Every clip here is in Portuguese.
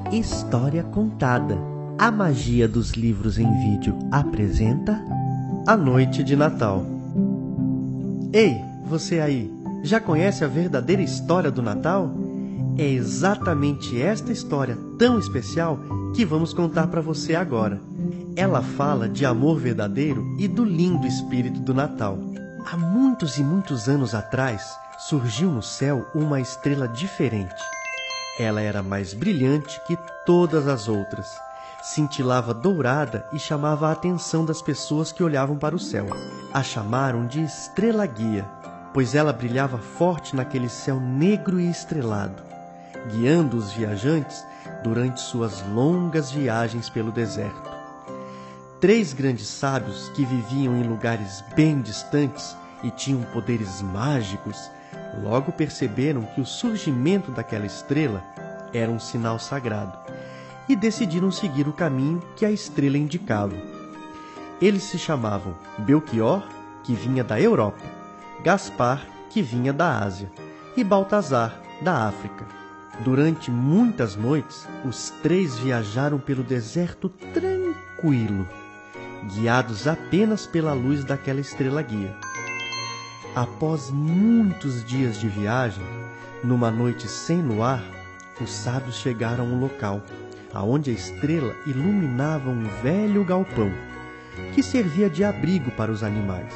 História Contada. A magia dos livros em vídeo apresenta A Noite de Natal. Ei, você aí, já conhece a verdadeira história do Natal? É exatamente esta história tão especial que vamos contar para você agora. Ela fala de amor verdadeiro e do lindo espírito do Natal. Há muitos e muitos anos atrás, surgiu no céu uma estrela diferente. Ela era mais brilhante que todas as outras. Cintilava dourada e chamava a atenção das pessoas que olhavam para o céu. A chamaram de Estrela Guia, pois ela brilhava forte naquele céu negro e estrelado, guiando os viajantes durante suas longas viagens pelo deserto. 3 grandes sábios que viviam em lugares bem distantes e tinham poderes mágicos, logo perceberam que o surgimento daquela estrela era um sinal sagrado e decidiram seguir o caminho que a estrela indicava. Eles se chamavam Belchior, que vinha da Europa, Gaspar, que vinha da Ásia, e Baltazar, da África. Durante muitas noites, os 3 viajaram pelo deserto tranquilo, guiados apenas pela luz daquela estrela guia. Após muitos dias de viagem, numa noite sem luar, os sábios chegaram a um local aonde a estrela iluminava um velho galpão que servia de abrigo para os animais.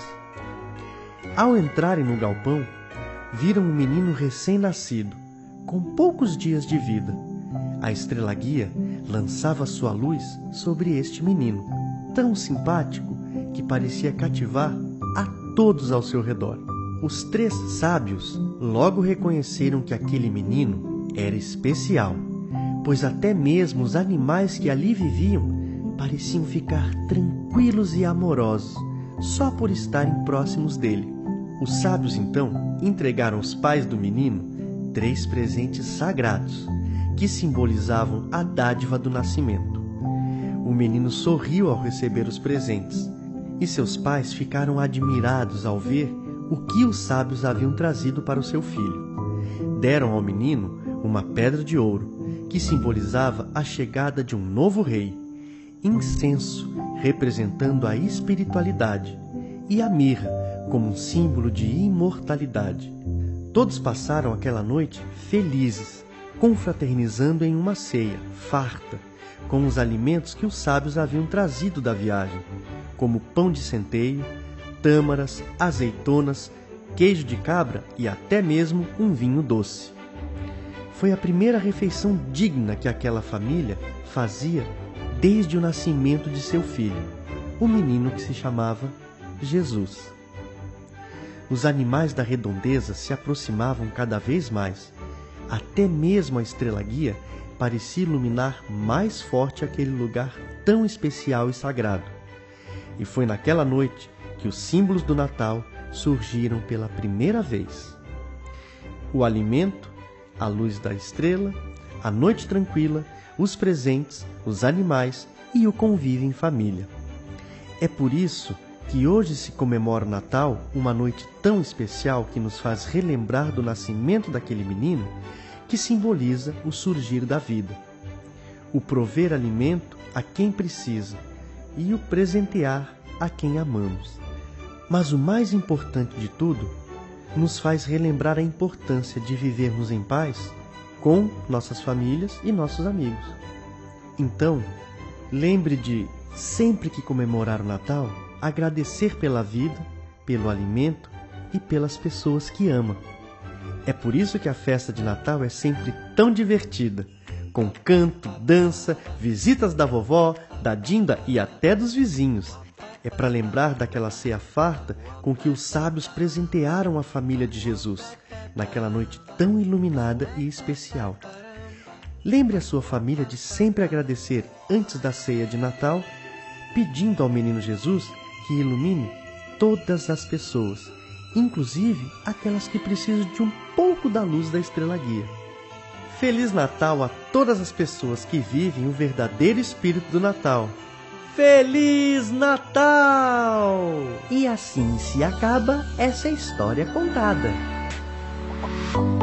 Ao entrarem no galpão, viram um menino recém-nascido, com poucos dias de vida. A estrela guia lançava sua luz sobre este menino, tão simpático que parecia cativar a todos ao seu redor. Os 3 sábios logo reconheceram que aquele menino era especial, pois até mesmo os animais que ali viviam pareciam ficar tranquilos e amorosos só por estarem próximos dele. Os sábios, então, entregaram aos pais do menino 3 presentes sagrados, que simbolizavam a dádiva do nascimento. O menino sorriu ao receber os presentes, e seus pais ficaram admirados ao ver o que os sábios haviam trazido para o seu filho. Deram ao menino uma pedra de ouro, que simbolizava a chegada de um novo rei, incenso, representando a espiritualidade, e a mirra, como um símbolo de imortalidade. Todos passaram aquela noite felizes, confraternizando em uma ceia farta, com os alimentos que os sábios haviam trazido da viagem, como pão de centeio, tâmaras, azeitonas, queijo de cabra e até mesmo um vinho doce. Foi a primeira refeição digna que aquela família fazia desde o nascimento de seu filho, o menino que se chamava Jesus. Os animais da redondeza se aproximavam cada vez mais. Até mesmo a estrela guia parecia iluminar mais forte aquele lugar tão especial e sagrado. E foi naquela noite que os símbolos do Natal surgiram pela primeira vez. O alimento, a luz da estrela, a noite tranquila, os presentes, os animais e o convívio em família. É por isso que hoje se comemora o Natal, uma noite tão especial que nos faz relembrar do nascimento daquele menino que simboliza o surgir da vida, o prover alimento a quem precisa e o presentear a quem amamos. Mas o mais importante de tudo, nos faz relembrar a importância de vivermos em paz com nossas famílias e nossos amigos. Então, lembre de, sempre que comemorar o Natal, agradecer pela vida, pelo alimento e pelas pessoas que ama. É por isso que a festa de Natal é sempre tão divertida, com canto, dança, visitas da vovó, da Dinda e até dos vizinhos. É para lembrar daquela ceia farta com que os sábios presentearam a família de Jesus, naquela noite tão iluminada e especial. Lembre a sua família de sempre agradecer antes da ceia de Natal, pedindo ao menino Jesus que ilumine todas as pessoas, inclusive aquelas que precisam de um pouco da luz da estrela guia. Feliz Natal a todas as pessoas que vivem o verdadeiro espírito do Natal. Feliz Natal! E assim se acaba essa história contada.